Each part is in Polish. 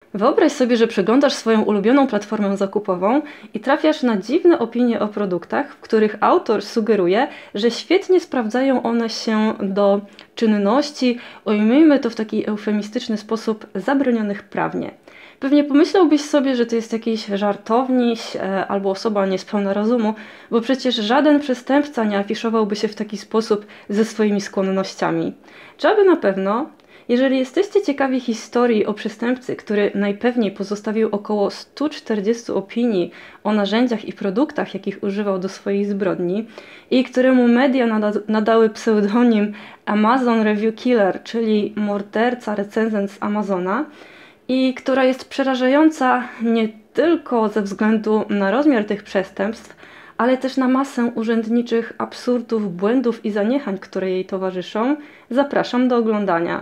Wyobraź sobie, że przeglądasz swoją ulubioną platformę zakupową i trafiasz na dziwne opinie o produktach, w których autor sugeruje, że świetnie sprawdzają one się do czynności, ujmijmy to w taki eufemistyczny sposób, zabronionych prawnie. Pewnie pomyślałbyś sobie, że to jest jakiś żartowniś albo osoba niespełna rozumu, bo przecież żaden przestępca nie afiszowałby się w taki sposób ze swoimi skłonnościami. Czy aby na pewno? Jeżeli jesteście ciekawi historii o przestępcy, który najpewniej pozostawił około 140 opinii o narzędziach i produktach, jakich używał do swojej zbrodni i któremu media nadały pseudonim Amazon Review Killer, czyli morderca recenzent z Amazona, i która jest przerażająca nie tylko ze względu na rozmiar tych przestępstw, ale też na masę urzędniczych absurdów, błędów i zaniechań, które jej towarzyszą, zapraszam do oglądania.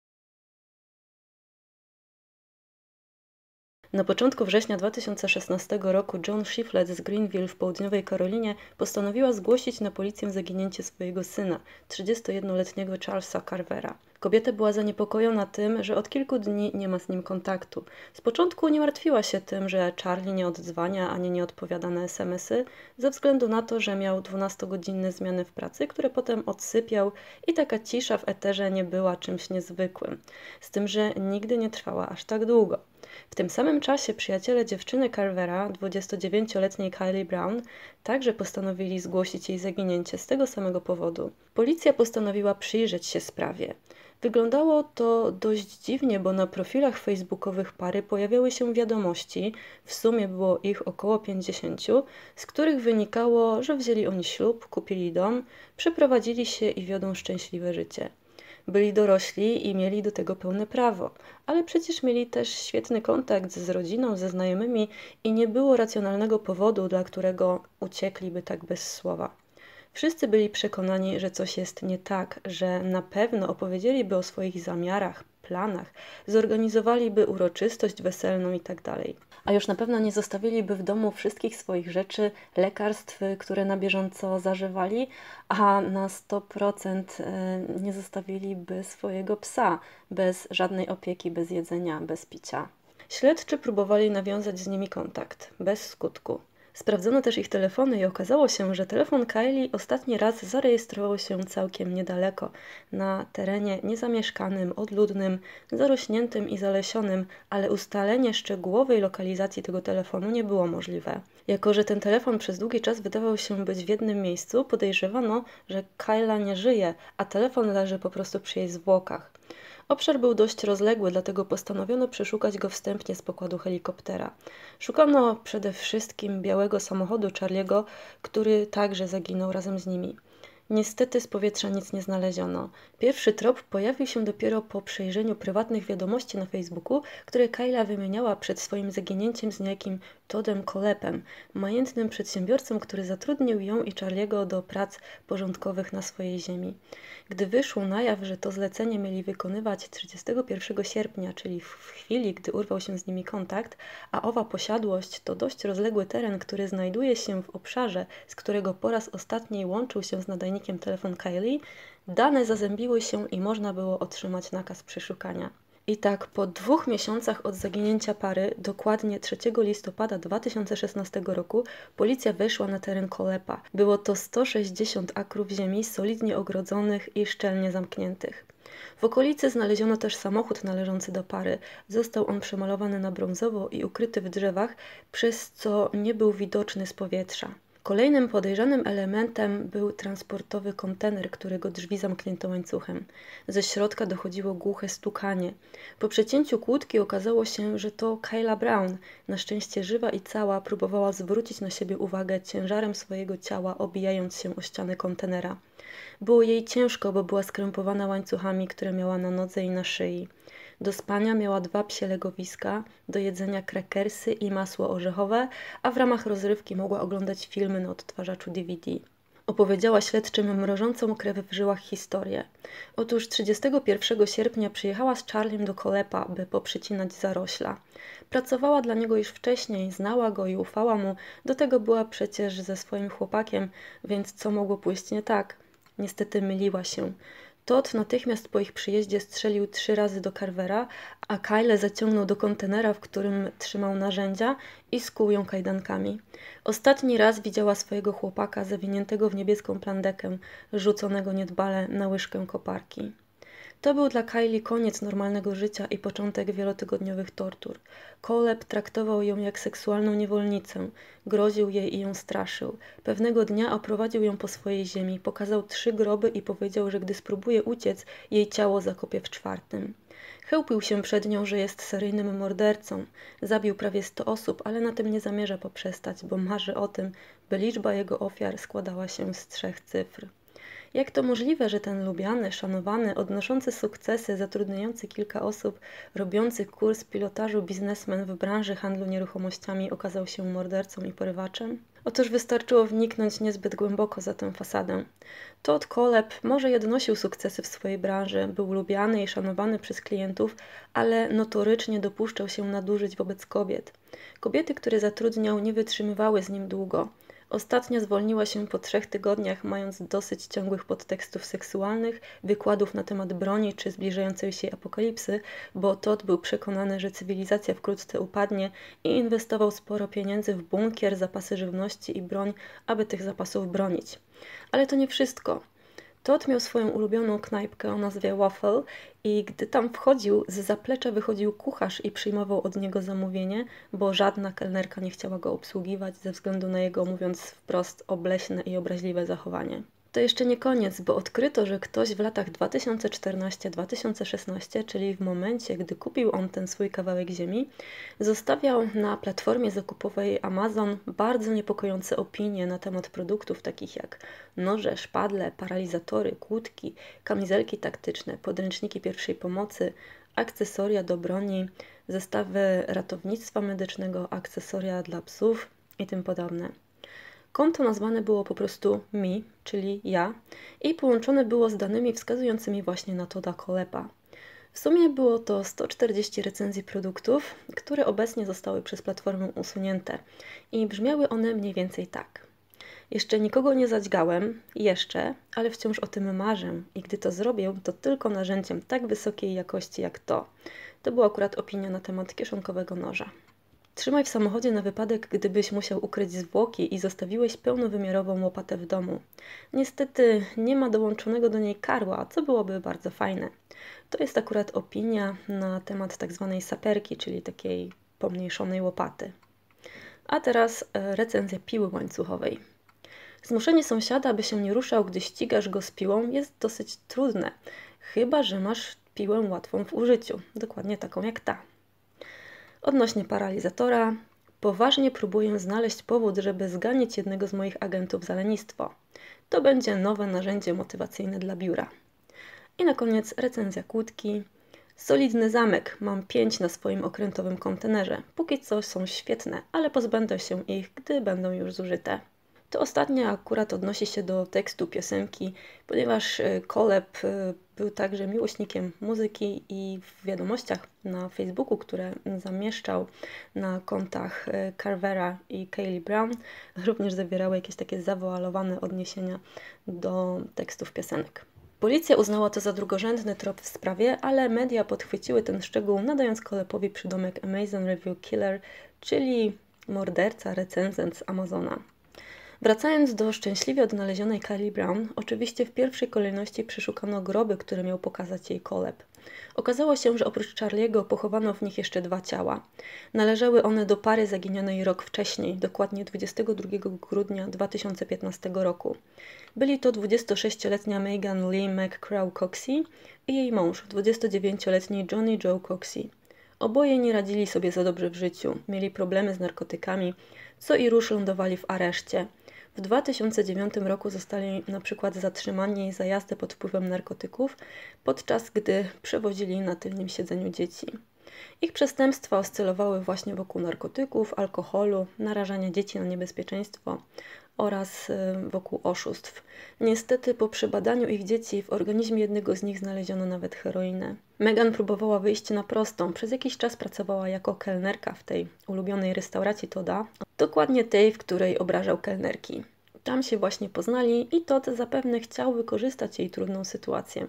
Na początku września 2016 roku Joan Shiflett z Greenville w południowej Karolinie postanowiła zgłosić na policję zaginięcie swojego syna, 31-letniego Charlesa Carvera. Kobieta była zaniepokojona tym, że od kilku dni nie ma z nim kontaktu. Z początku nie martwiła się tym, że Charlie nie odzwania ani nie odpowiada na SMS-y, ze względu na to, że miał 12-godzinne zmiany w pracy, które potem odsypiał i taka cisza w eterze nie była czymś niezwykłym. Z tym, że nigdy nie trwała aż tak długo. W tym samym czasie przyjaciele dziewczyny Carvera, 29-letniej Kylie Brown, także postanowili zgłosić jej zaginięcie z tego samego powodu. Policja postanowiła przyjrzeć się sprawie. Wyglądało to dość dziwnie, bo na profilach facebookowych pary pojawiały się wiadomości, w sumie było ich około 50, z których wynikało, że wzięli oni ślub, kupili dom, przeprowadzili się i wiodą szczęśliwe życie. Byli dorośli i mieli do tego pełne prawo, ale przecież mieli też świetny kontakt z rodziną, ze znajomymi i nie było racjonalnego powodu, dla którego uciekliby tak bez słowa. Wszyscy byli przekonani, że coś jest nie tak, że na pewno opowiedzieliby o swoich zamiarach, planach, zorganizowaliby uroczystość weselną itd. A już na pewno nie zostawiliby w domu wszystkich swoich rzeczy, lekarstw, które na bieżąco zażywali, a na 100% nie zostawiliby swojego psa bez żadnej opieki, bez jedzenia, bez picia. Śledczy próbowali nawiązać z nimi kontakt, bez skutku. Sprawdzono też ich telefony i okazało się, że telefon Kylie ostatni raz zarejestrował się całkiem niedaleko, na terenie niezamieszkanym, odludnym, zarośniętym i zalesionym, ale ustalenie szczegółowej lokalizacji tego telefonu nie było możliwe. Jako że ten telefon przez długi czas wydawał się być w jednym miejscu, podejrzewano, że Kyla nie żyje, a telefon leży po prostu przy jej zwłokach. Obszar był dość rozległy, dlatego postanowiono przeszukać go wstępnie z pokładu helikoptera. Szukano przede wszystkim białego samochodu Charliego, który także zaginął razem z nimi. Niestety z powietrza nic nie znaleziono. Pierwszy trop pojawił się dopiero po przejrzeniu prywatnych wiadomości na Facebooku, które Kyla wymieniała przed swoim zaginięciem z niejakim Toddem Kolepem, majętnym przedsiębiorcą, który zatrudnił ją i Charliego do prac porządkowych na swojej ziemi. Gdy wyszło na jaw, że to zlecenie mieli wykonywać 31 sierpnia, czyli w chwili, gdy urwał się z nimi kontakt, a owa posiadłość to dość rozległy teren, który znajduje się w obszarze, z którego po raz ostatni łączył się z nadajnikiem telefon Kylie, dane zazębiły się i można było otrzymać nakaz przeszukania. I tak po 2 miesiącach od zaginięcia pary, dokładnie 3 listopada 2016 roku, policja weszła na teren Kolepa. Było to 160 akrów ziemi solidnie ogrodzonych i szczelnie zamkniętych. W okolicy znaleziono też samochód należący do pary. Został on przemalowany na brązowo i ukryty w drzewach, przez co nie był widoczny z powietrza. Kolejnym podejrzanym elementem był transportowy kontener, którego drzwi zamknięto łańcuchem. Ze środka dochodziło głuche stukanie. Po przecięciu kłódki okazało się, że to Kyla Brown, na szczęście żywa i cała, próbowała zwrócić na siebie uwagę ciężarem swojego ciała, obijając się o ścianę kontenera. Było jej ciężko, bo była skrępowana łańcuchami, które miała na nodze i na szyi. Do spania miała 2 psie legowiska, do jedzenia krakersy i masło orzechowe, a w ramach rozrywki mogła oglądać filmy na odtwarzaczu DVD. Opowiedziała śledczym mrożącą krew w żyłach historię. Otóż 31 sierpnia przyjechała z Charliem do Kolepa, by poprzycinać zarośla. Pracowała dla niego już wcześniej, znała go i ufała mu, do tego była przecież ze swoim chłopakiem, więc co mogło pójść nie tak? Niestety myliła się. Todd natychmiast po ich przyjeździe strzelił 3 razy do Carvera, a Kyle zaciągnął do kontenera, w którym trzymał narzędzia i skuł ją kajdankami. Ostatni raz widziała swojego chłopaka zawiniętego w niebieską plandekę, rzuconego niedbale na łyżkę koparki. To był dla Kylie koniec normalnego życia i początek wielotygodniowych tortur. Caleb traktował ją jak seksualną niewolnicę, groził jej i ją straszył. Pewnego dnia oprowadził ją po swojej ziemi, pokazał 3 groby i powiedział, że gdy spróbuje uciec, jej ciało zakopie w 4. Chełpił się przed nią, że jest seryjnym mordercą. Zabił prawie 100 osób, ale na tym nie zamierza poprzestać, bo marzy o tym, by liczba jego ofiar składała się z 3 cyfr. Jak to możliwe, że ten lubiany, szanowany, odnoszący sukcesy, zatrudniający kilka osób, robiący kurs pilotażu biznesmen w branży handlu nieruchomościami okazał się mordercą i porywaczem? Otóż wystarczyło wniknąć niezbyt głęboko za tę fasadę. Todd Caleb może i odnosił sukcesy w swojej branży, był lubiany i szanowany przez klientów, ale notorycznie dopuszczał się nadużyć wobec kobiet. Kobiety, które zatrudniał, nie wytrzymywały z nim długo. Ostatnia zwolniła się po 3 tygodniach, mając dosyć ciągłych podtekstów seksualnych, wykładów na temat broni czy zbliżającej się apokalipsy, bo Todd był przekonany, że cywilizacja wkrótce upadnie i inwestował sporo pieniędzy w bunkier, zapasy żywności i broń, aby tych zapasów bronić. Ale to nie wszystko. Todd miał swoją ulubioną knajpkę o nazwie Waffle i gdy tam wchodził, z zaplecza wychodził kucharz i przyjmował od niego zamówienie, bo żadna kelnerka nie chciała go obsługiwać ze względu na jego, mówiąc wprost, obleśne i obraźliwe zachowanie. To jeszcze nie koniec, bo odkryto, że ktoś w latach 2014-2016, czyli w momencie, gdy kupił on ten swój kawałek ziemi, zostawiał na platformie zakupowej Amazon bardzo niepokojące opinie na temat produktów takich jak noże, szpadle, paralizatory, kłódki, kamizelki taktyczne, podręczniki pierwszej pomocy, akcesoria do broni, zestawy ratownictwa medycznego, akcesoria dla psów i tym podobne. Konto nazwane było po prostu Me, czyli ja, i połączone było z danymi wskazującymi właśnie na Todda Caleba. W sumie było to 140 recenzji produktów, które obecnie zostały przez platformę usunięte i brzmiały one mniej więcej tak. Jeszcze nikogo nie zadźgałem, ale wciąż o tym marzę i gdy to zrobię, to tylko narzędziem tak wysokiej jakości jak to. To była akurat opinia na temat kieszonkowego noża. Trzymaj w samochodzie na wypadek, gdybyś musiał ukryć zwłoki i zostawiłeś pełnowymiarową łopatę w domu. Niestety nie ma dołączonego do niej karła, co byłoby bardzo fajne. To jest akurat opinia na temat tak zwanej saperki, czyli takiej pomniejszonej łopaty. A teraz recenzja piły łańcuchowej. Zmuszenie sąsiada, by się nie ruszał, gdy ścigasz go z piłą, jest dosyć trudne, chyba że masz piłę łatwą w użyciu, dokładnie taką jak ta. Odnośnie paralizatora, poważnie próbuję znaleźć powód, żeby zganić jednego z moich agentów za lenistwo. To będzie nowe narzędzie motywacyjne dla biura. I na koniec recenzja kłódki. Solidny zamek, mam 5 na swoim okrętowym kontenerze. Póki co są świetne, ale pozbędę się ich, gdy będą już zużyte. To ostatnie akurat odnosi się do tekstu piosenki, ponieważ Caleb był także miłośnikiem muzyki i w wiadomościach na Facebooku, które zamieszczał na kontach Carvera i Kaylee Brown, również zawierały jakieś takie zawoalowane odniesienia do tekstów piosenek. Policja uznała to za drugorzędny trop w sprawie, ale media podchwyciły ten szczegół, nadając Calebowi przydomek Amazon Review Killer, czyli morderca, recenzent z Amazona. Wracając do szczęśliwie odnalezionej Kaylee Brown, oczywiście w pierwszej kolejności przeszukano groby, które miał pokazać jej Caleb. Okazało się, że oprócz Charlie'ego pochowano w nich jeszcze 2 ciała. Należały one do pary zaginionej rok wcześniej, dokładnie 22 grudnia 2015 roku. Byli to 26-letnia Megan Lee McCraw Coxey i jej mąż, 29-letni Johnny Joe Coxey. Oboje nie radzili sobie za dobrze w życiu, mieli problemy z narkotykami, co i rusz lądowali w areszcie. W 2009 roku zostali na przykład zatrzymani za jazdę pod wpływem narkotyków, podczas gdy przewozili na tylnym siedzeniu dzieci. Ich przestępstwa oscylowały właśnie wokół narkotyków, alkoholu, narażania dzieci na niebezpieczeństwo oraz wokół oszustw. Niestety po przebadaniu ich dzieci w organizmie jednego z nich znaleziono nawet heroinę. Megan próbowała wyjść na prostą. Przez jakiś czas pracowała jako kelnerka w tej ulubionej restauracji Todda, dokładnie tej, w której obrażał kelnerki. Tam się właśnie poznali i Todd zapewne chciał wykorzystać jej trudną sytuację.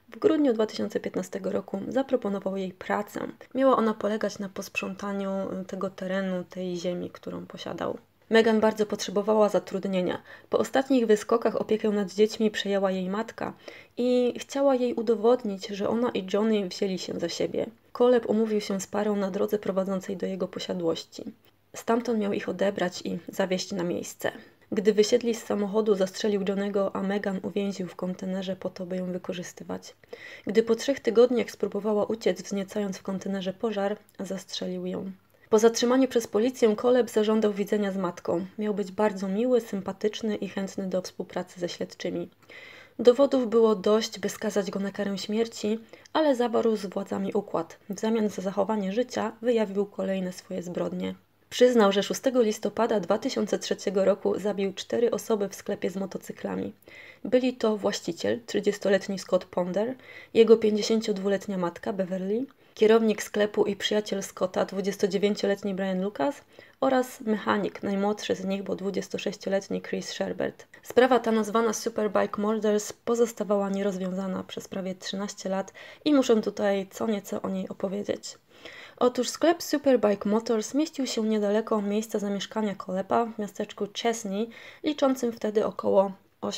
W grudniu 2015 roku zaproponował jej pracę. Miała ona polegać na posprzątaniu tego terenu, tej ziemi, którą posiadał. Meghan bardzo potrzebowała zatrudnienia. Po ostatnich wyskokach opiekę nad dziećmi przejęła jej matka i chciała jej udowodnić, że ona i Johnny wzięli się za siebie. Caleb umówił się z parą na drodze prowadzącej do jego posiadłości. Stamtąd miał ich odebrać i zawieźć na miejsce. Gdy wysiedli z samochodu, zastrzelił Johnego, a Meghan uwięził w kontenerze po to, by ją wykorzystywać. Gdy po 3 tygodniach spróbowała uciec, wzniecając w kontenerze pożar, zastrzelił ją. Po zatrzymaniu przez policję Caleb zażądał widzenia z matką. Miał być bardzo miły, sympatyczny i chętny do współpracy ze śledczymi. Dowodów było dość, by skazać go na karę śmierci, ale zawarł z władzami układ. W zamian za zachowanie życia wyjawił kolejne swoje zbrodnie. Przyznał, że 6 listopada 2003 roku zabił 4 osoby w sklepie z motocyklami. Byli to właściciel, 30-letni Scott Ponder, jego 52-letnia matka Beverly, kierownik sklepu i przyjaciel Scotta, 29-letni Brian Lucas oraz mechanik, najmłodszy z nich, bo 26-letni Chris Sherbert. Sprawa ta, nazwana Superbike Murders, pozostawała nierozwiązana przez prawie 13 lat i muszę tutaj co nieco o niej opowiedzieć. Otóż sklep Superbike Motors mieścił się niedaleko miejsca zamieszkania Caleba w miasteczku Chesney, liczącym wtedy około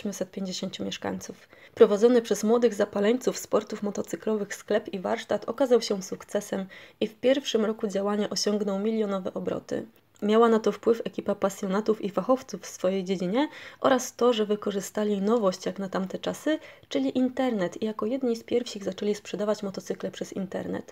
850 mieszkańców. Prowadzony przez młodych zapaleńców sportów motocyklowych sklep i warsztat okazał się sukcesem i w pierwszym roku działania osiągnął milionowe obroty. Miała na to wpływ ekipa pasjonatów i fachowców w swojej dziedzinie oraz to, że wykorzystali nowość jak na tamte czasy, czyli internet i jako jedni z pierwszych zaczęli sprzedawać motocykle przez internet.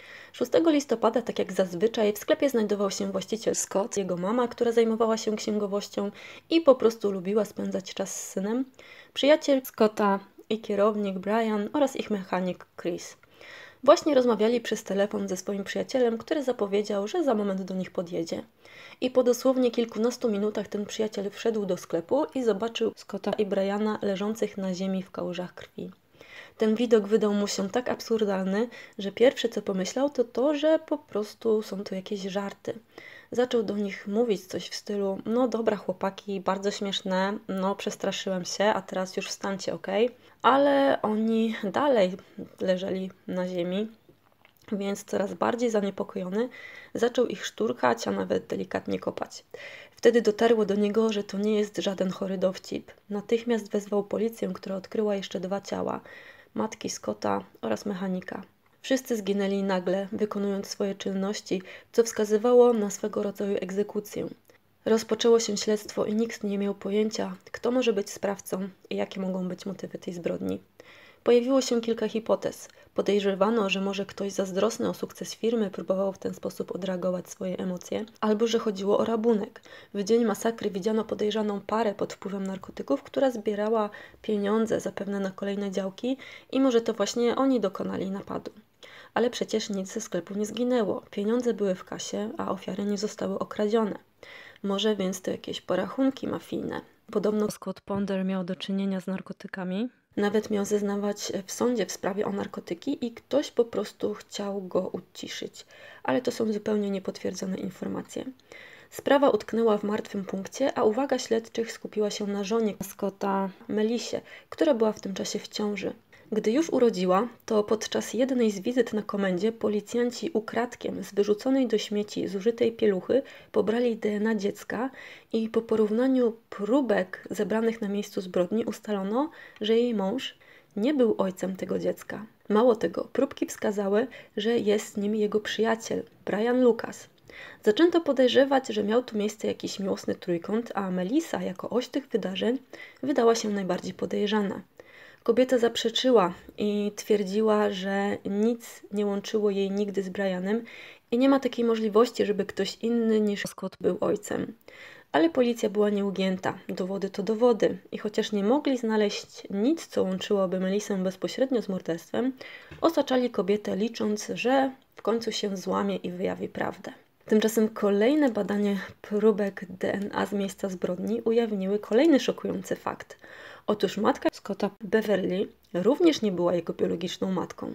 6 listopada, tak jak zazwyczaj, w sklepie znajdował się właściciel Scott, jego mama, która zajmowała się księgowością i po prostu lubiła spędzać czas z synem, przyjaciel Scotta i kierownik Brian oraz ich mechanik Chris. Właśnie rozmawiali przez telefon ze swoim przyjacielem, który zapowiedział, że za moment do nich podjedzie. I po dosłownie kilkunastu minutach ten przyjaciel wszedł do sklepu i zobaczył Scotta i Briana leżących na ziemi w kałużach krwi. Ten widok wydał mu się tak absurdalny, że pierwsze co pomyślał to to, że po prostu są to jakieś żarty. Zaczął do nich mówić coś w stylu: no dobra chłopaki, bardzo śmieszne, no przestraszyłem się, a teraz już wstańcie, okej? Ale oni dalej leżeli na ziemi, więc coraz bardziej zaniepokojony zaczął ich szturchać, a nawet delikatnie kopać. Wtedy dotarło do niego, że to nie jest żaden chory dowcip. Natychmiast wezwał policję, która odkryła jeszcze 2 ciała: matki Scotta oraz mechanika. Wszyscy zginęli nagle, wykonując swoje czynności, co wskazywało na swego rodzaju egzekucję. Rozpoczęło się śledztwo i nikt nie miał pojęcia, kto może być sprawcą i jakie mogą być motywy tej zbrodni. Pojawiło się kilka hipotez. Podejrzewano, że może ktoś zazdrosny o sukces firmy próbował w ten sposób odreagować swoje emocje, albo że chodziło o rabunek. W dzień masakry widziano podejrzaną parę pod wpływem narkotyków, która zbierała pieniądze zapewne na kolejne działki i może to właśnie oni dokonali napadu. Ale przecież nic ze sklepu nie zginęło. Pieniądze były w kasie, a ofiary nie zostały okradzione. Może więc to jakieś porachunki mafijne. Podobno Scott Ponder miał do czynienia z narkotykami. Nawet miał zeznawać w sądzie w sprawie o narkotyki i ktoś po prostu chciał go uciszyć. Ale to są zupełnie niepotwierdzone informacje. Sprawa utknęła w martwym punkcie, a uwaga śledczych skupiła się na żonie Scotta, Melissie, która była w tym czasie w ciąży. Gdy już urodziła, to podczas jednej z wizyt na komendzie policjanci ukradkiem z wyrzuconej do śmieci zużytej pieluchy pobrali DNA dziecka i po porównaniu próbek zebranych na miejscu zbrodni ustalono, że jej mąż nie był ojcem tego dziecka. Mało tego, próbki wskazały, że jest nim jego przyjaciel, Brian Lucas. Zaczęto podejrzewać, że miał tu miejsce jakiś miłosny trójkąt, a Melissa jako oś tych wydarzeń wydała się najbardziej podejrzana. Kobieta zaprzeczyła i twierdziła, że nic nie łączyło jej nigdy z Brianem i nie ma takiej możliwości, żeby ktoś inny niż Scott był ojcem. Ale policja była nieugięta. Dowody to dowody. I chociaż nie mogli znaleźć nic, co łączyłoby Melissę bezpośrednio z morderstwem, osaczali kobietę, licząc, że w końcu się złamie i wyjawi prawdę. Tymczasem kolejne badanie próbek DNA z miejsca zbrodni ujawniły kolejny szokujący fakt. Otóż matka Scotta, Beverly, również nie była jego biologiczną matką.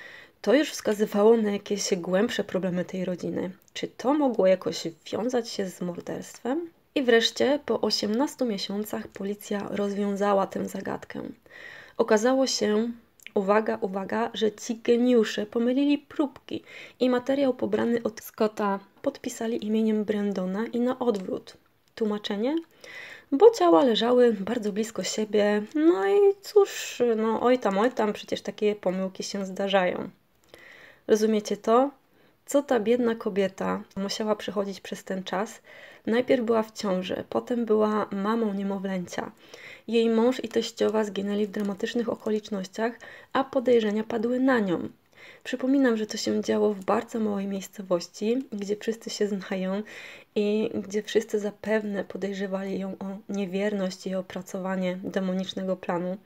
To już wskazywało na jakieś głębsze problemy tej rodziny. Czy to mogło jakoś wiązać się z morderstwem? I wreszcie po 18 miesiącach policja rozwiązała tę zagadkę. Okazało się, Uwaga, uwaga, że ci geniusze pomylili próbki i materiał pobrany od Scotta podpisali imieniem Brandona i na odwrót. Tłumaczenie? Bo ciała leżały bardzo blisko siebie, no i cóż, no oj tam, przecież takie pomyłki się zdarzają. Rozumiecie to? Co ta biedna kobieta musiała przechodzić przez ten czas? Najpierw była w ciąży, potem była mamą niemowlęcia. Jej mąż i teściowa zginęli w dramatycznych okolicznościach, a podejrzenia padły na nią. Przypominam, że to się działo w bardzo małej miejscowości, gdzie wszyscy się znają i gdzie wszyscy zapewne podejrzewali ją o niewierność i opracowanie demonicznego planu.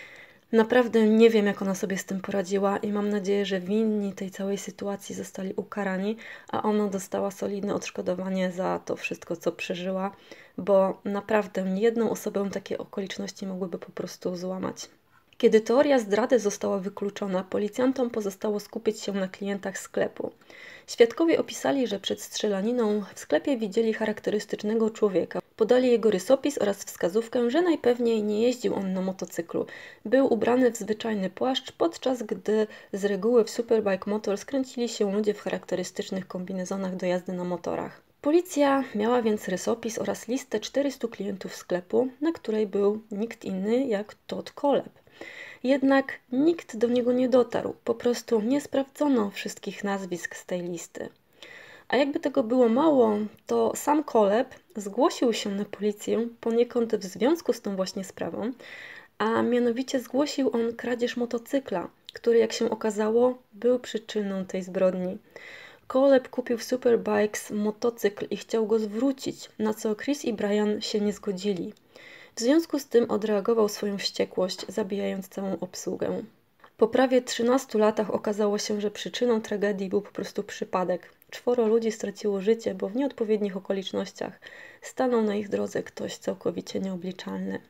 Naprawdę nie wiem, jak ona sobie z tym poradziła i mam nadzieję, że winni tej całej sytuacji zostali ukarani, a ona dostała solidne odszkodowanie za to wszystko, co przeżyła, bo naprawdę jedną osobę takie okoliczności mogłyby po prostu złamać. Kiedy teoria zdrady została wykluczona, policjantom pozostało skupić się na klientach sklepu. Świadkowie opisali, że przed strzelaniną w sklepie widzieli charakterystycznego człowieka. Podali jego rysopis oraz wskazówkę, że najpewniej nie jeździł on na motocyklu. Był ubrany w zwyczajny płaszcz, podczas gdy z reguły w Superbike Motors kręcili się ludzie w charakterystycznych kombinezonach do jazdy na motorach. Policja miała więc rysopis oraz listę 400 klientów sklepu, na której był nikt inny jak Todd Kohlhepp. Jednak nikt do niego nie dotarł, po prostu nie sprawdzono wszystkich nazwisk z tej listy. A jakby tego było mało, to sam Kohlhepp zgłosił się na policję poniekąd w związku z tą właśnie sprawą, a mianowicie zgłosił on kradzież motocykla, który, jak się okazało, był przyczyną tej zbrodni. Kohlhepp kupił w Superbikes motocykl i chciał go zwrócić, na co Chris i Brian się nie zgodzili. W związku z tym odreagował swoją wściekłość, zabijając całą obsługę. Po prawie 13 latach okazało się, że przyczyną tragedii był po prostu przypadek. 4 ludzi straciło życie, bo w nieodpowiednich okolicznościach stanął na ich drodze ktoś całkowicie nieobliczalny.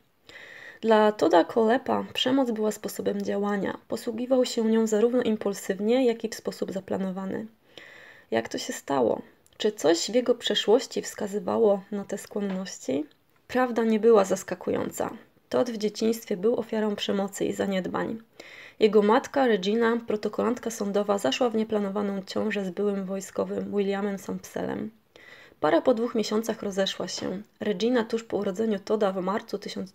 Dla Todda Kohlheppa przemoc była sposobem działania. Posługiwał się nią zarówno impulsywnie, jak i w sposób zaplanowany. Jak to się stało? Czy coś w jego przeszłości wskazywało na te skłonności? Prawda nie była zaskakująca. Todd w dzieciństwie był ofiarą przemocy i zaniedbań. Jego matka, Regina, protokolantka sądowa, zaszła w nieplanowaną ciążę z byłym wojskowym Williamem Sampselem. Para po 2 miesiącach rozeszła się. Regina tuż po urodzeniu Todda w marcu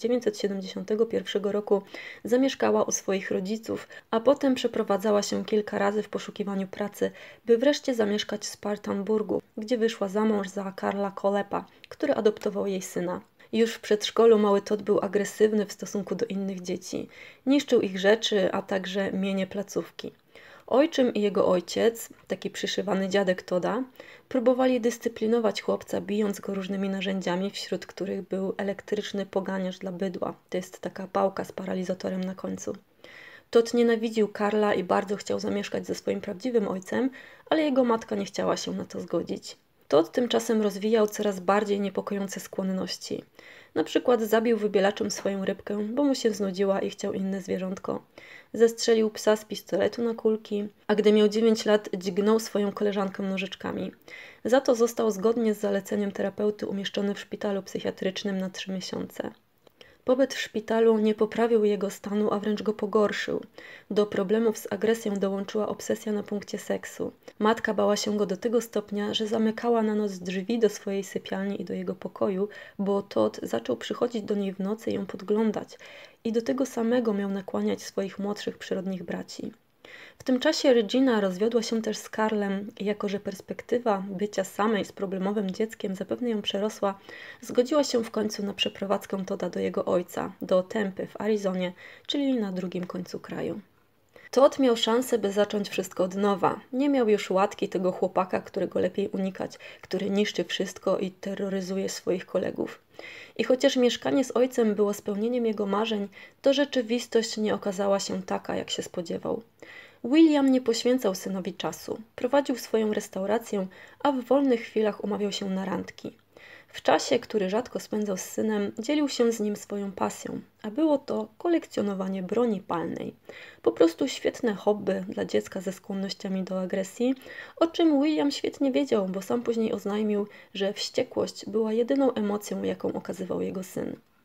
1971 roku zamieszkała u swoich rodziców, a potem przeprowadzała się kilka razy w poszukiwaniu pracy, by wreszcie zamieszkać w Spartanburgu, gdzie wyszła za mąż za Karla Kohlheppa, który adoptował jej syna. Już w przedszkolu mały Todd był agresywny w stosunku do innych dzieci. Niszczył ich rzeczy, a także mienie placówki. Ojczym i jego ojciec, taki przyszywany dziadek Todda, próbowali dyscyplinować chłopca, bijąc go różnymi narzędziami, wśród których był elektryczny poganiacz dla bydła. To jest taka pałka z paralizatorem na końcu. Todd nienawidził Karla i bardzo chciał zamieszkać ze swoim prawdziwym ojcem, ale jego matka nie chciała się na to zgodzić. Todd tymczasem rozwijał coraz bardziej niepokojące skłonności. Na przykład zabił wybielaczem swoją rybkę, bo mu się znudziła i chciał inne zwierzątko. Zestrzelił psa z pistoletu na kulki, a gdy miał 9 lat, dźgnął swoją koleżankę nożyczkami. Za to został zgodnie z zaleceniem terapeuty umieszczony w szpitalu psychiatrycznym na 3 miesiące. Pobyt w szpitalu nie poprawił jego stanu, a wręcz go pogorszył. Do problemów z agresją dołączyła obsesja na punkcie seksu. Matka bała się go do tego stopnia, że zamykała na noc drzwi do swojej sypialni i do jego pokoju, bo Todd zaczął przychodzić do niej w nocy i ją podglądać i do tego samego miał nakłaniać swoich młodszych przyrodnich braci. W tym czasie Regina rozwiodła się też z Karlem i jako że perspektywa bycia samej z problemowym dzieckiem zapewne ją przerosła, zgodziła się w końcu na przeprowadzkę Todda do jego ojca, do Tempy w Arizonie, czyli na drugim końcu kraju. Todd miał szansę, by zacząć wszystko od nowa. Nie miał już łatki tego chłopaka, którego lepiej unikać, który niszczy wszystko i terroryzuje swoich kolegów. I chociaż mieszkanie z ojcem było spełnieniem jego marzeń, to rzeczywistość nie okazała się taka, jak się spodziewał. William nie poświęcał synowi czasu. Prowadził swoją restaurację, a w wolnych chwilach umawiał się na randki. W czasie, który rzadko spędzał z synem, dzielił się z nim swoją pasją, a było to kolekcjonowanie broni palnej. Po prostu świetne hobby dla dziecka ze skłonnościami do agresji, o czym William świetnie wiedział, bo sam później oznajmił, że wściekłość była jedyną emocją, jaką okazywał jego syn.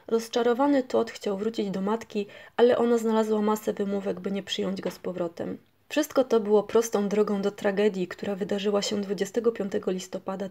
Rozczarowany Todd chciał wrócić do matki, ale ona znalazła masę wymówek, by nie przyjąć go z powrotem. Wszystko to było prostą drogą do tragedii, która wydarzyła się 25 listopada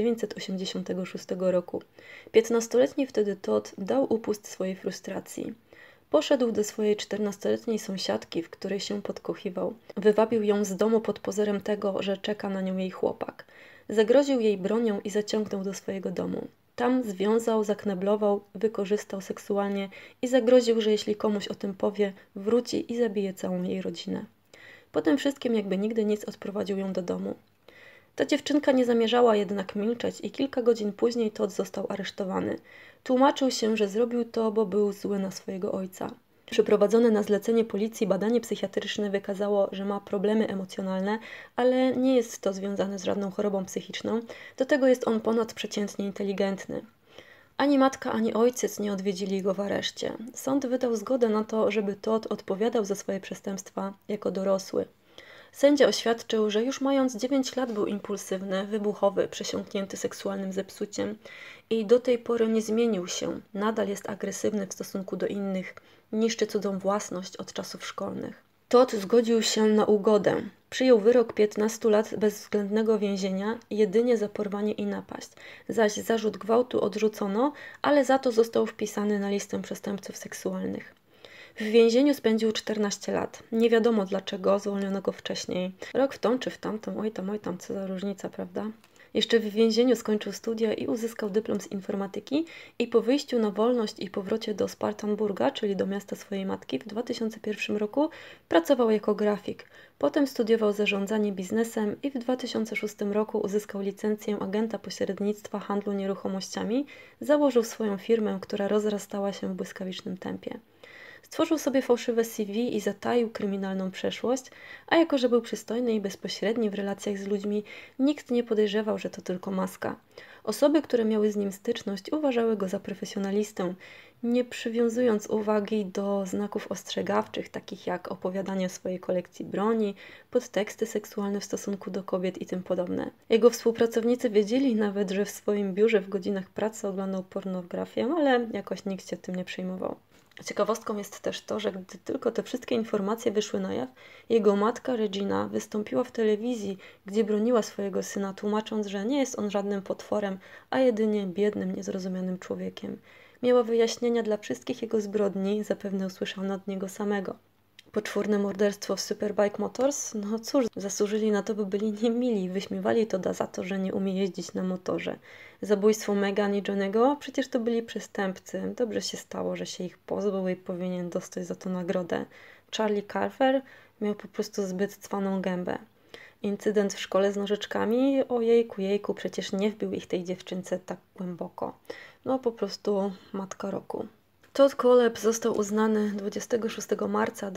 1986 roku. 15-letni wtedy Todd dał upust swojej frustracji. Poszedł do swojej 14-letniej sąsiadki, w której się podkochiwał. Wywabił ją z domu pod pozorem tego, że czeka na nią jej chłopak. Zagroził jej bronią i zaciągnął do swojego domu. Tam związał, zakneblował, wykorzystał seksualnie i zagroził, że jeśli komuś o tym powie, wróci i zabije całą jej rodzinę. Po tym wszystkim jakby nigdy nic odprowadził ją do domu. Ta dziewczynka nie zamierzała jednak milczeć i kilka godzin później Todd został aresztowany. Tłumaczył się, że zrobił to, bo był zły na swojego ojca. Przeprowadzone na zlecenie policji badanie psychiatryczne wykazało, że ma problemy emocjonalne, ale nie jest to związane z żadną chorobą psychiczną. Do tego jest on ponadprzeciętnie inteligentny. Ani matka, ani ojciec nie odwiedzili go w areszcie. Sąd wydał zgodę na to, żeby Todd odpowiadał za swoje przestępstwa jako dorosły. Sędzia oświadczył, że już mając 9 lat był impulsywny, wybuchowy, przesiąknięty seksualnym zepsuciem i do tej pory nie zmienił się. Nadal jest agresywny w stosunku do innych, niszczy cudzą własność od czasów szkolnych. Todd zgodził się na ugodę. Przyjął wyrok 15 lat bezwzględnego więzienia jedynie za porwanie i napaść, zaś zarzut gwałtu odrzucono, ale za to został wpisany na listę przestępców seksualnych. W więzieniu spędził 14 lat. Nie wiadomo dlaczego, zwolniono go wcześniej. Rok w tą czy w tamtą, oj tam, co za różnica, prawda? Jeszcze w więzieniu skończył studia i uzyskał dyplom z informatyki i po wyjściu na wolność i powrocie do Spartanburga, czyli do miasta swojej matki, w 2001 roku pracował jako grafik. Potem studiował zarządzanie biznesem i w 2006 roku uzyskał licencję agenta pośrednictwa handlu nieruchomościami, założył swoją firmę, która rozrastała się w błyskawicznym tempie. Stworzył sobie fałszywe CV i zataił kryminalną przeszłość, a jako że był przystojny i bezpośredni w relacjach z ludźmi, nikt nie podejrzewał, że to tylko maska. Osoby, które miały z nim styczność, uważały go za profesjonalistę, nie przywiązując uwagi do znaków ostrzegawczych, takich jak opowiadanie o swojej kolekcji broni, podteksty seksualne w stosunku do kobiet i tym podobne. Jego współpracownicy wiedzieli nawet, że w swoim biurze w godzinach pracy oglądał pornografię, ale jakoś nikt się tym nie przejmował. Ciekawostką jest też to, że gdy tylko te wszystkie informacje wyszły na jaw, jego matka Regina wystąpiła w telewizji, gdzie broniła swojego syna, tłumacząc, że nie jest on żadnym potworem, a jedynie biednym, niezrozumianym człowiekiem. Miała wyjaśnienia dla wszystkich jego zbrodni, zapewne usłyszano od niego samego. Poczwórne morderstwo w Superbike Motors? No cóż, zasłużyli na to, by byli niemili. Wyśmiewali Todda za to, że nie umie jeździć na motorze. Zabójstwo Megan i Johnny'ego? Przecież to byli przestępcy. Dobrze się stało, że się ich pozbył i powinien dostać za to nagrodę. Charlie Carver miał po prostu zbyt cwaną gębę. Incydent w szkole z nożyczkami? Ojejku, przecież nie wbił ich tej dziewczynce tak głęboko. No po prostu matka roku. Todd Kohlhepp został uznany 26 marca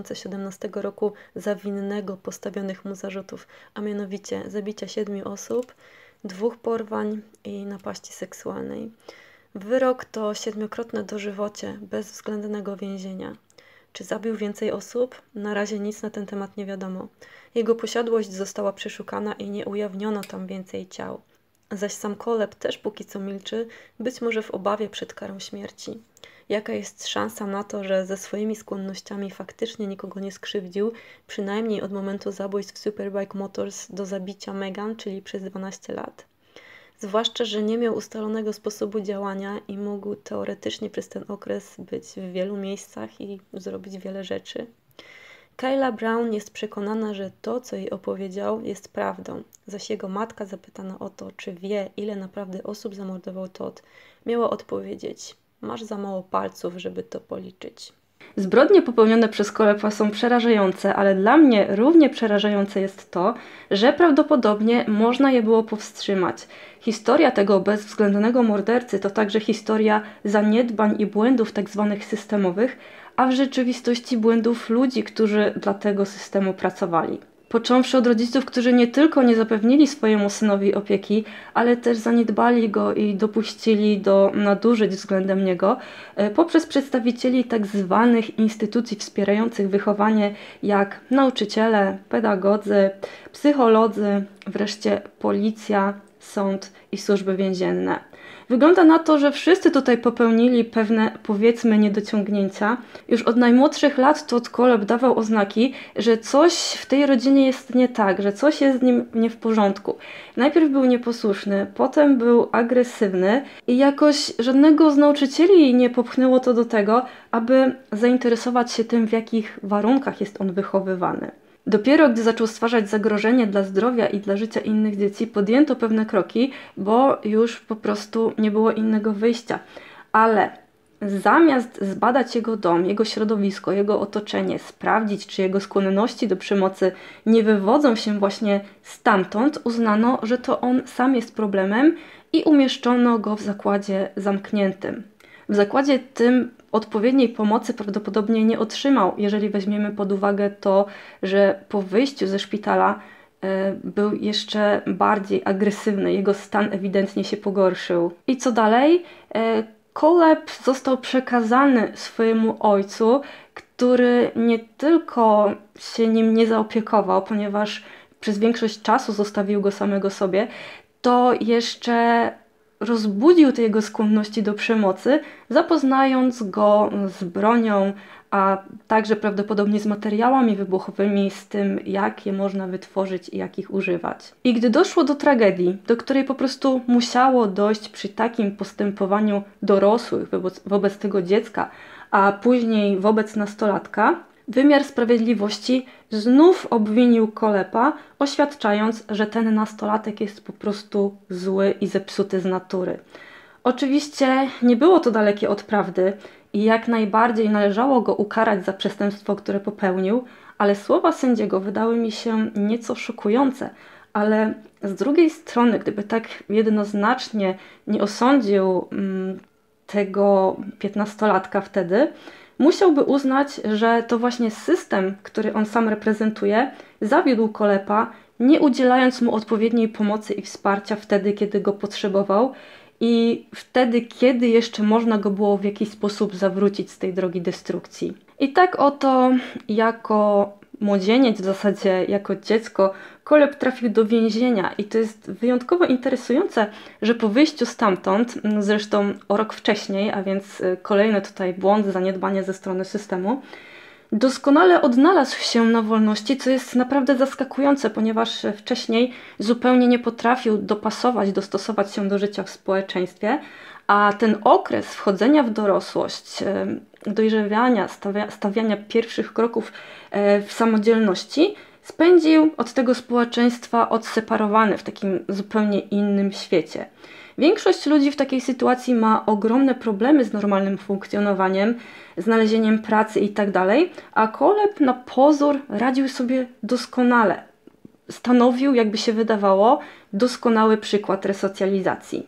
2017 roku za winnego postawionych mu zarzutów, a mianowicie zabicia 7 osób, 2 porwań i napaści seksualnej. Wyrok to 7-krotne dożywocie bezwzględnego więzienia. Czy zabił więcej osób? Na razie nic na ten temat nie wiadomo. Jego posiadłość została przeszukana i nie ujawniono tam więcej ciał. Zaś sam Kohlhepp też póki co milczy, być może w obawie przed karą śmierci. Jaka jest szansa na to, że ze swoimi skłonnościami faktycznie nikogo nie skrzywdził, przynajmniej od momentu zabójstw w Superbike Motors do zabicia Megan, czyli przez 12 lat? Zwłaszcza, że nie miał ustalonego sposobu działania i mógł teoretycznie przez ten okres być w wielu miejscach i zrobić wiele rzeczy. Kayla Brown jest przekonana, że to, co jej opowiedział, jest prawdą, zaś jego matka, zapytana o to, czy wie, ile naprawdę osób zamordował Todd, miała odpowiedzieć: masz za mało palców, żeby to policzyć. Zbrodnie popełnione przez Kohlheppa są przerażające, ale dla mnie równie przerażające jest to, że prawdopodobnie można je było powstrzymać. Historia tego bezwzględnego mordercy to także historia zaniedbań i błędów tzw. systemowych, a w rzeczywistości błędów ludzi, którzy dla tego systemu pracowali. Począwszy od rodziców, którzy nie tylko nie zapewnili swojemu synowi opieki, ale też zaniedbali go i dopuścili do nadużyć względem niego, poprzez przedstawicieli tak zwanych instytucji wspierających wychowanie, jak nauczyciele, pedagodzy, psycholodzy, wreszcie policja sąd i służby więzienne. Wygląda na to, że wszyscy tutaj popełnili pewne, powiedzmy, niedociągnięcia. Już od najmłodszych lat Todd Kohlhepp dawał oznaki, że coś w tej rodzinie jest nie tak, że coś jest z nim nie w porządku. Najpierw był nieposłuszny, potem był agresywny i jakoś żadnego z nauczycieli nie popchnęło to do tego, aby zainteresować się tym, w jakich warunkach jest on wychowywany. Dopiero gdy zaczął stwarzać zagrożenie dla zdrowia i dla życia innych dzieci, podjęto pewne kroki, bo już po prostu nie było innego wyjścia. Ale zamiast zbadać jego dom, jego środowisko, jego otoczenie, sprawdzić, czy jego skłonności do przemocy nie wywodzą się właśnie stamtąd, uznano, że to on sam jest problemem i umieszczono go w zakładzie zamkniętym. W zakładzie tym odpowiedniej pomocy prawdopodobnie nie otrzymał, jeżeli weźmiemy pod uwagę to, że po wyjściu ze szpitala był jeszcze bardziej agresywny, jego stan ewidentnie się pogorszył. I co dalej? Kohlhepp został przekazany swojemu ojcu, który nie tylko się nim nie zaopiekował, ponieważ przez większość czasu zostawił go samego sobie, to jeszcze rozbudził te jego skłonności do przemocy, zapoznając go z bronią, a także prawdopodobnie z materiałami wybuchowymi, z tym, jak je można wytworzyć i jak ich używać. I gdy doszło do tragedii, do której po prostu musiało dojść przy takim postępowaniu dorosłych wobec tego dziecka, a później wobec nastolatka, wymiar sprawiedliwości znów obwinił Kohlheppa, oświadczając, że ten nastolatek jest po prostu zły i zepsuty z natury. Oczywiście nie było to dalekie od prawdy i jak najbardziej należało go ukarać za przestępstwo, które popełnił, ale słowa sędziego wydały mi się nieco szokujące. Ale z drugiej strony, gdyby tak jednoznacznie nie osądził tego 15-latka wtedy, musiałby uznać, że to właśnie system, który on sam reprezentuje, zawiódł Kohlheppa, nie udzielając mu odpowiedniej pomocy i wsparcia wtedy, kiedy go potrzebował i wtedy, kiedy jeszcze można go było w jakiś sposób zawrócić z tej drogi destrukcji. I tak oto jako młodzieniec, w zasadzie jako dziecko, Kohlhepp trafił do więzienia i to jest wyjątkowo interesujące, że po wyjściu stamtąd, zresztą o rok wcześniej, a więc kolejny tutaj błąd, zaniedbanie ze strony systemu, doskonale odnalazł się na wolności, co jest naprawdę zaskakujące, ponieważ wcześniej zupełnie nie potrafił dostosować się do życia w społeczeństwie, a ten okres wchodzenia w dorosłość, dojrzewania, stawiania pierwszych kroków w samodzielności spędził od tego społeczeństwa odseparowany w takim zupełnie innym świecie. Większość ludzi w takiej sytuacji ma ogromne problemy z normalnym funkcjonowaniem, znalezieniem pracy itd., a Kohlhepp na pozór radził sobie doskonale. Stanowił, jakby się wydawało, doskonały przykład resocjalizacji.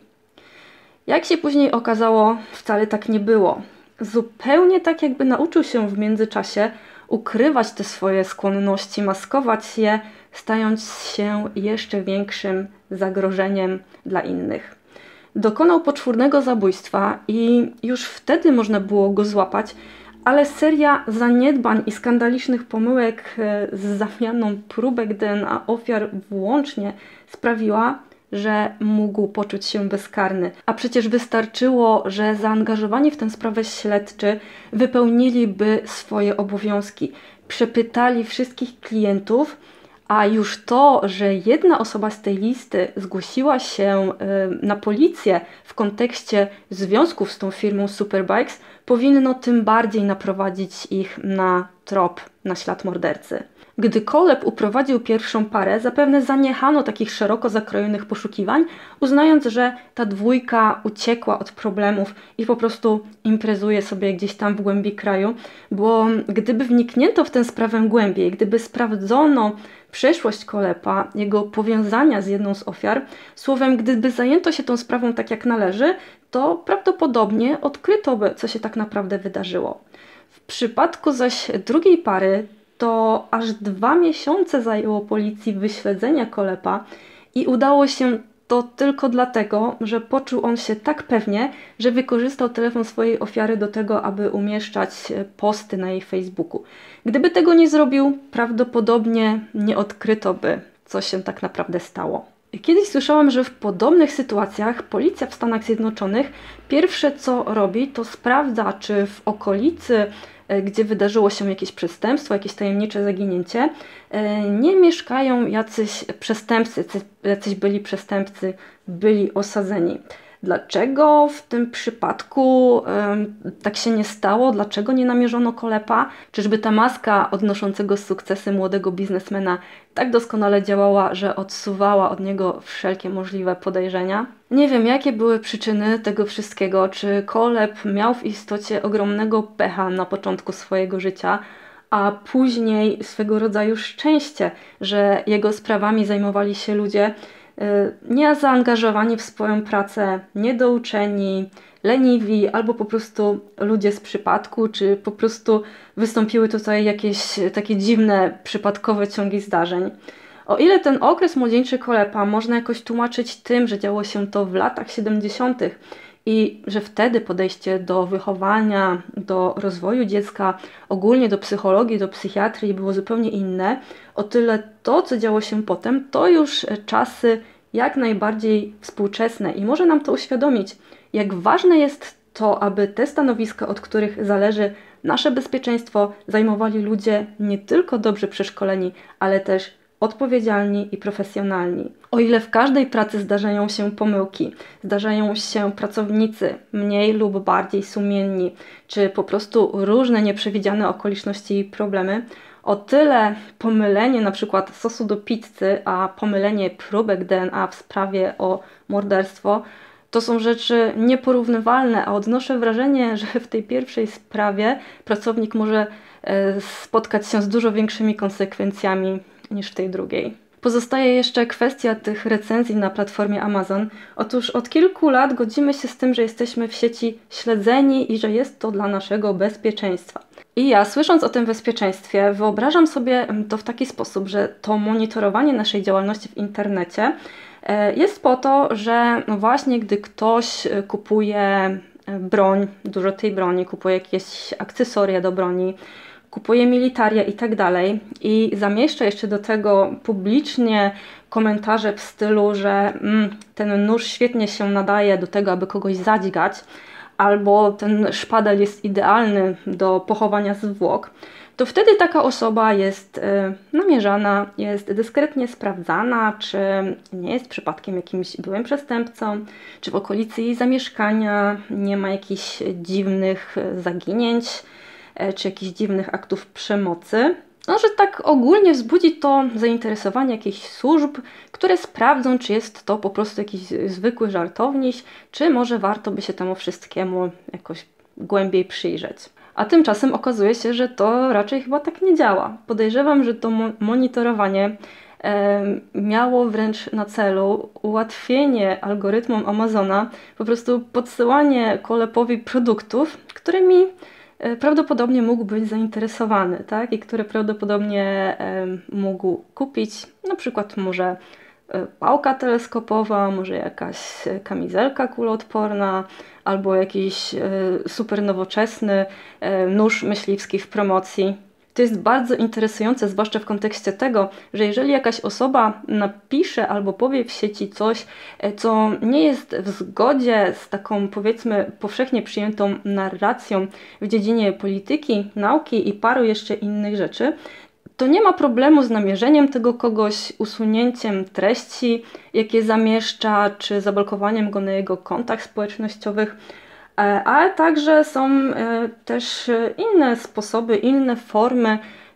Jak się później okazało, wcale tak nie było. Zupełnie tak, jakby nauczył się w międzyczasie ukrywać te swoje skłonności, maskować je, stając się jeszcze większym zagrożeniem dla innych. Dokonał poczwórnego zabójstwa i już wtedy można było go złapać, ale seria zaniedbań i skandalicznych pomyłek z zamianą próbek DNA ofiar włącznie sprawiła, że mógł poczuć się bezkarny. A przecież wystarczyło, że zaangażowani w tę sprawę śledczy wypełniliby swoje obowiązki, przepytali wszystkich klientów, a już to, że jedna osoba z tej listy zgłosiła się na policję w kontekście związków z tą firmą Superbikes, powinno tym bardziej naprowadzić ich na trop, na ślad mordercy. Gdy Kohlhepp uprowadził pierwszą parę, zapewne zaniechano takich szeroko zakrojonych poszukiwań, uznając, że ta dwójka uciekła od problemów i po prostu imprezuje sobie gdzieś tam w głębi kraju, bo gdyby wniknięto w tę sprawę głębiej, gdyby sprawdzono przeszłość Kohlheppa, jego powiązania z jedną z ofiar, słowem, gdyby zajęto się tą sprawą tak jak należy, to prawdopodobnie odkryto by, co się tak naprawdę wydarzyło. W przypadku zaś drugiej pary to aż 2 miesiące zajęło policji wyśledzenia Kohlheppa i udało się to tylko dlatego, że poczuł on się tak pewnie, że wykorzystał telefon swojej ofiary do tego, aby umieszczać posty na jej Facebooku. Gdyby tego nie zrobił, prawdopodobnie nie odkryto by, co się tak naprawdę stało. Kiedyś słyszałam, że w podobnych sytuacjach policja w Stanach Zjednoczonych pierwsze co robi, to sprawdza, czy w okolicy, gdzie wydarzyło się jakieś przestępstwo, jakieś tajemnicze zaginięcie, nie mieszkają jacyś przestępcy, jacyś byli przestępcy, byli osadzeni. Dlaczego w tym przypadku tak się nie stało? Dlaczego nie namierzono kolepa? Czyżby ta maska odnoszącego sukcesy młodego biznesmena tak doskonale działała, że odsuwała od niego wszelkie możliwe podejrzenia? Nie wiem, jakie były przyczyny tego wszystkiego. Czy koleb miał w istocie ogromnego pecha na początku swojego życia, a później swego rodzaju szczęście, że jego sprawami zajmowali się ludzie niezaangażowani w swoją pracę, niedouczeni, leniwi, albo po prostu ludzie z przypadku, czy po prostu wystąpiły tutaj jakieś takie dziwne, przypadkowe ciągi zdarzeń. O ile ten okres młodzieńczy Kolepa można jakoś tłumaczyć tym, że działo się to w latach 70. i że wtedy podejście do wychowania, do rozwoju dziecka, ogólnie do psychologii, do psychiatrii było zupełnie inne, o tyle to, co działo się potem, to już czasy jak najbardziej współczesne i może nam to uświadomić, jak ważne jest to, aby te stanowiska, od których zależy nasze bezpieczeństwo, zajmowali ludzie nie tylko dobrze przeszkoleni, ale też odpowiedzialni i profesjonalni. O ile w każdej pracy zdarzają się pomyłki, zdarzają się pracownicy mniej lub bardziej sumienni, czy po prostu różne nieprzewidziane okoliczności i problemy, o tyle pomylenie na przykład sosu do pizzy, a pomylenie próbek DNA w sprawie o morderstwo to są rzeczy nieporównywalne, a odnoszę wrażenie, że w tej pierwszej sprawie pracownik może spotkać się z dużo większymi konsekwencjami niż w tej drugiej. Pozostaje jeszcze kwestia tych recenzji na platformie Amazon. Otóż od kilku lat godzimy się z tym, że jesteśmy w sieci śledzeni i że jest to dla naszego bezpieczeństwa. I ja, słysząc o tym bezpieczeństwie, wyobrażam sobie to w taki sposób, że to monitorowanie naszej działalności w internecie jest po to, że no właśnie gdy ktoś kupuje broń, dużo tej broni, kupuje jakieś akcesoria do broni, kupuje militaria i tak dalej i zamieszcza jeszcze do tego publicznie komentarze w stylu, że ten nóż świetnie się nadaje do tego, aby kogoś zadźgać, albo ten szpadel jest idealny do pochowania zwłok, to wtedy taka osoba jest namierzana, jest dyskretnie sprawdzana, czy nie jest przypadkiem jakimś byłym przestępcą, czy w okolicy jej zamieszkania nie ma jakichś dziwnych zaginięć, czy jakichś dziwnych aktów przemocy. No, że tak ogólnie wzbudzi to zainteresowanie jakichś służb, które sprawdzą, czy jest to po prostu jakiś zwykły żartowniś, czy może warto by się temu wszystkiemu jakoś głębiej przyjrzeć. A tymczasem okazuje się, że to raczej chyba tak nie działa. Podejrzewam, że to monitorowanie miało wręcz na celu ułatwienie algorytmom Amazona, po prostu podsyłanie kolepowi produktów, którymi prawdopodobnie mógł być zainteresowany, tak? I które prawdopodobnie mógł kupić, na przykład może pałka teleskopowa, może jakaś kamizelka kuloodporna, albo jakiś super nowoczesny nóż myśliwski w promocji. To jest bardzo interesujące, zwłaszcza w kontekście tego, że jeżeli jakaś osoba napisze albo powie w sieci coś, co nie jest w zgodzie z taką, powiedzmy, powszechnie przyjętą narracją w dziedzinie polityki, nauki i paru jeszcze innych rzeczy, to nie ma problemu z namierzeniem tego kogoś, usunięciem treści, jakie zamieszcza, czy zablokowaniem go na jego kontach społecznościowych, ale także są też inne sposoby, inne formy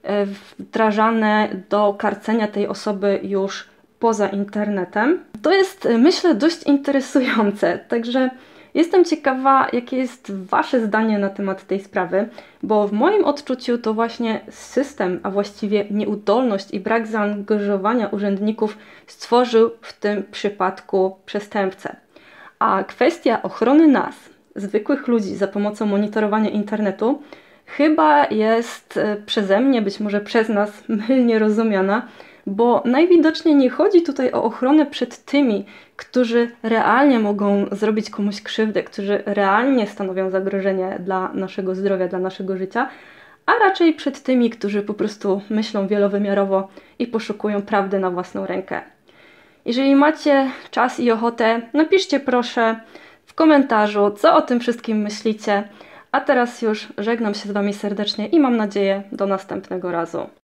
wdrażane do karcenia tej osoby już poza internetem. To jest, myślę, dość interesujące, także jestem ciekawa, jakie jest Wasze zdanie na temat tej sprawy, bo w moim odczuciu to właśnie system, a właściwie nieudolność i brak zaangażowania urzędników stworzył w tym przypadku przestępcę. A kwestia ochrony nas, zwykłych ludzi, za pomocą monitorowania internetu chyba jest przeze mnie, być może przez nas, mylnie rozumiana, bo najwidoczniej nie chodzi tutaj o ochronę przed tymi, którzy realnie mogą zrobić komuś krzywdę, którzy realnie stanowią zagrożenie dla naszego zdrowia, dla naszego życia, a raczej przed tymi, którzy po prostu myślą wielowymiarowo i poszukują prawdy na własną rękę. Jeżeli macie czas i ochotę, napiszcie proszę w komentarzu, co o tym wszystkim myślicie. A teraz już żegnam się z Wami serdecznie i mam nadzieję do następnego razu.